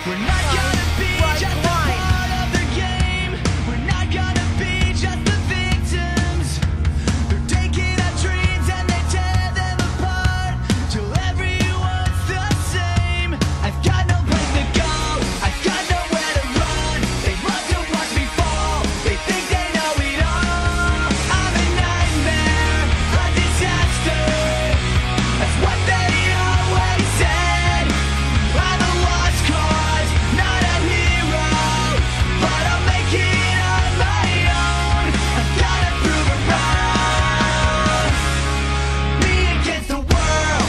We're not gonna be just a part of the game. We're not gonna be just the victims. They're taking our dreams and they tear them apart till everyone's the same. I've got no place to go, I've got nowhere to run. They love to watch me fall, they think they know it all. I'm a nightmare, a disaster. That's what they always said. I'm a lost cause, not a hero, but I'll make it on my own. I've gotta prove it wrong. Me against the world.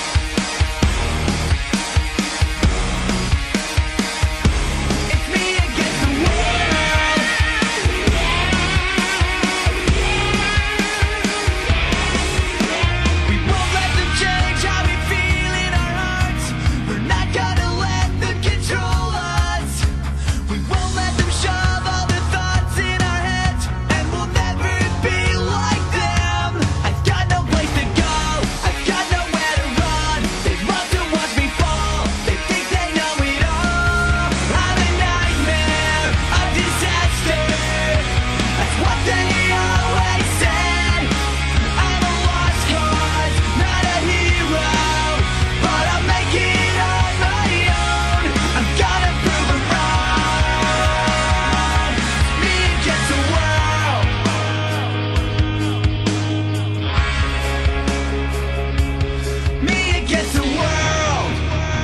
It's me against the world. We won't let them change how we feel in our hearts. We're not gonna let them control us. We won't let them shove all the thoughts in our heads, and we'll never be like them. I've got no place to go, I've got nowhere to run. They love to watch me fall, they think they know it all. I'm a nightmare, a disaster. That's what they always said. I'm a lost cause, not a hero, but I'll make it on my own. I'm gonna prove it wrong. Me against the world. Me against the world.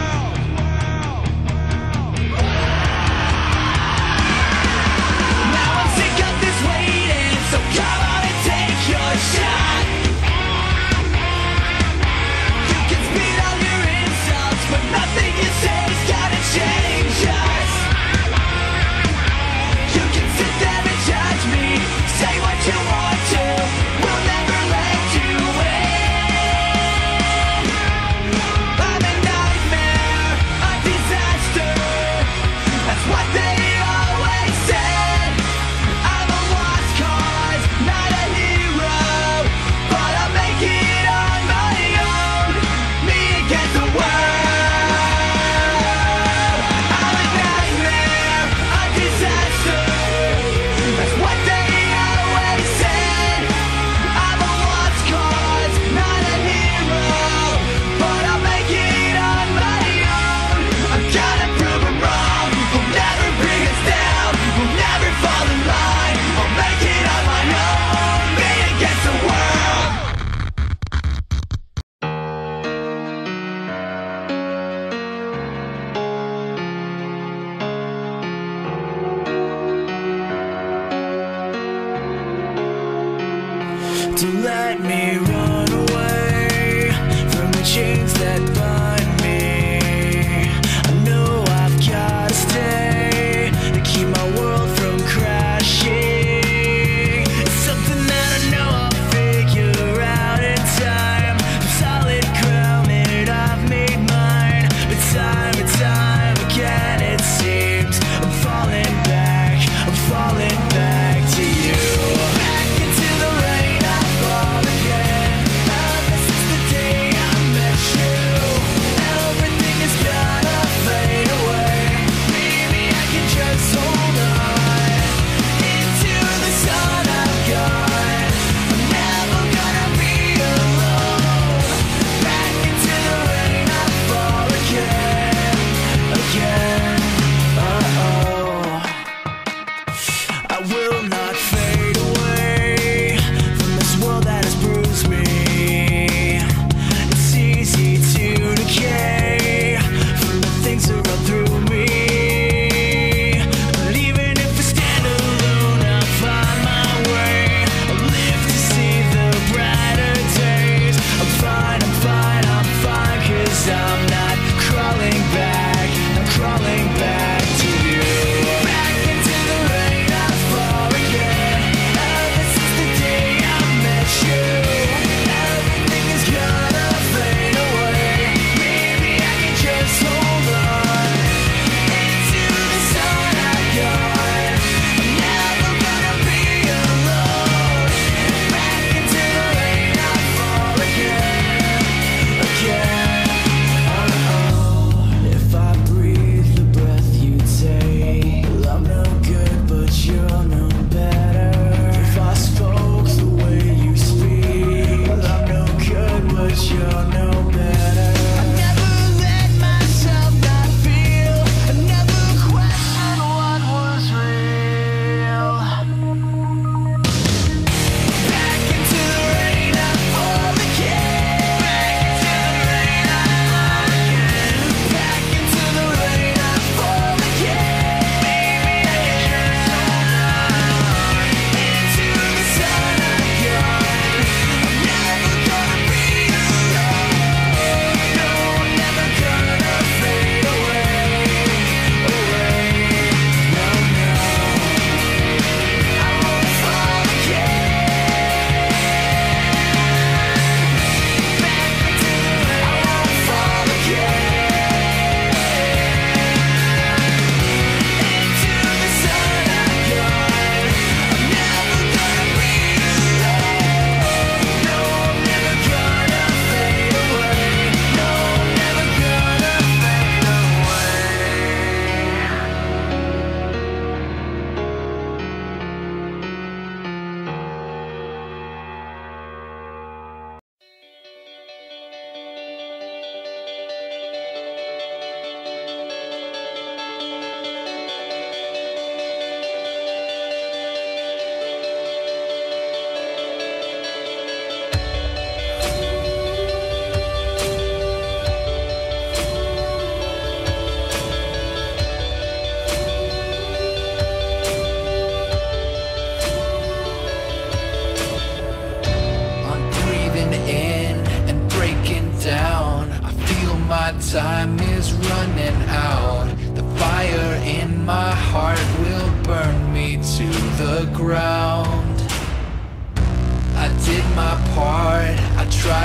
Now I'm sick of this waiting, so come on and take your shot. You can spit all your insults, but nothing you say's gonna change us. You can sit there and judge me, say what you want to, we'll never let you win. I'm a nightmare, a disaster. That's what they always said. I'm a lost cause, not a hero, but I'll make it on my own. Me against the world. I'm a nightmare, a disaster. That's what they always said. I'm a lost cause, not a hero, but I'll make it on my own. I'm gonna prove it wrong. We'll never bring us down, we'll never fall in line. I'll make it on my own. Me against the world. Don't let me run away from the chains that bind me. I know I've gotta stay to keep my world from crashing. It's something that I know I'll figure out in time. The solid ground that I've made mine, but time and time again it seems I'm falling back to you. Back into the rain I fall again. This is the day I met you.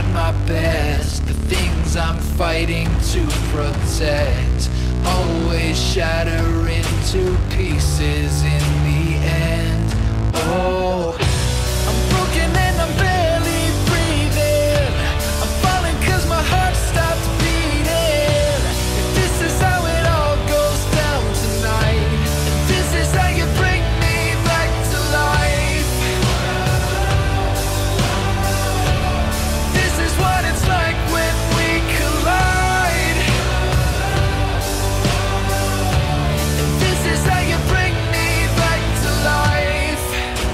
not my best. The things I'm fighting to protect always shatter into pieces in the end. Oh, I'm broken and I'm barely breathing. I'm falling 'cause my heart stopped beating. If this is how it all goes down tonight, if this is how you bring me back to life, this is what it's like when we collide. If this is how you bring me back to life.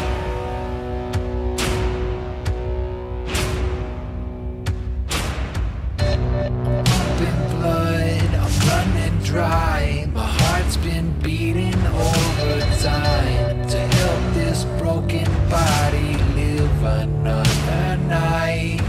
Pumping blood, I'm running dry. My heart's been beating overtime to help this broken body live another night.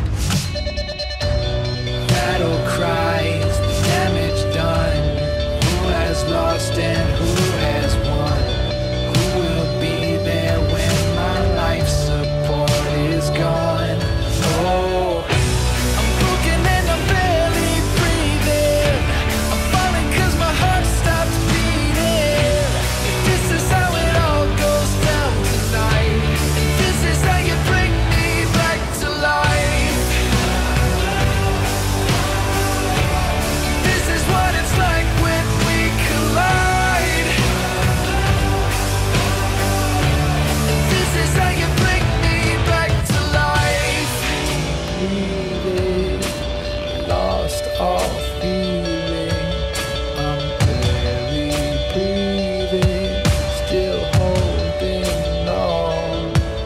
Battle cries, the damage done. Who has lost and who has won? Who will be there when my life support is gone? Oh, I'm broken and I'm barely breathing. I'm falling 'cause my heart stopped beating. If this is how it all goes down tonight, if this is how you bring me back to life, this is what it's like when we collide. This is how you bring me back to life. Breathing, lost all feeling. I'm barely breathing, still holding on.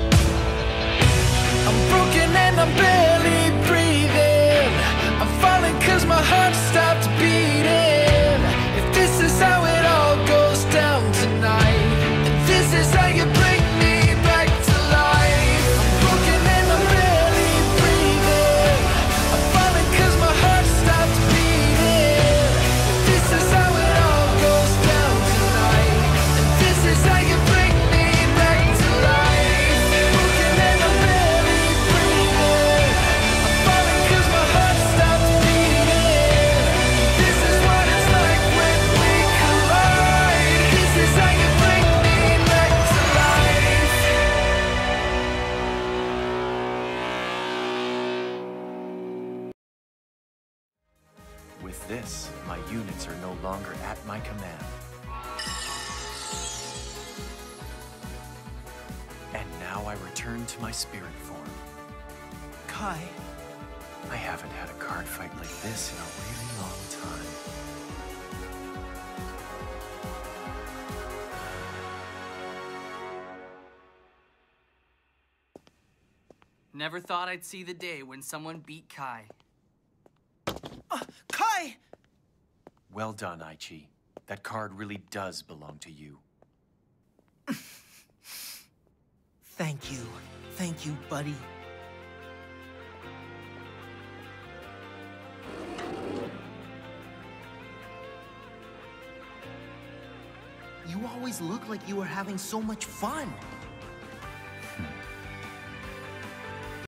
I'm broken and I'm barely breathing. I'm falling 'cause my heart stopped beating. If this is how it all goes down tonight, if this is how you bring me back to life. I'm broken and I'm barely breathing. I'm falling 'cause my heart stopped beating. If this is how it all goes down tonight, if this is how you bring me back to life. Broken and I'm barely breathing. I'm falling 'cause my heart stopped beating. This is what it's like when we collide. This is how you bring me back to life. With this, my units are no longer at my command. And now I return to my spirit form. Kai, I haven't had a card fight like this in a really long time. never thought I'd see the day when someone beat Kai. Kai! Well done, Aichi. That card really does belong to you. Thank you. Thank you, buddy. You always look like you were having so much fun.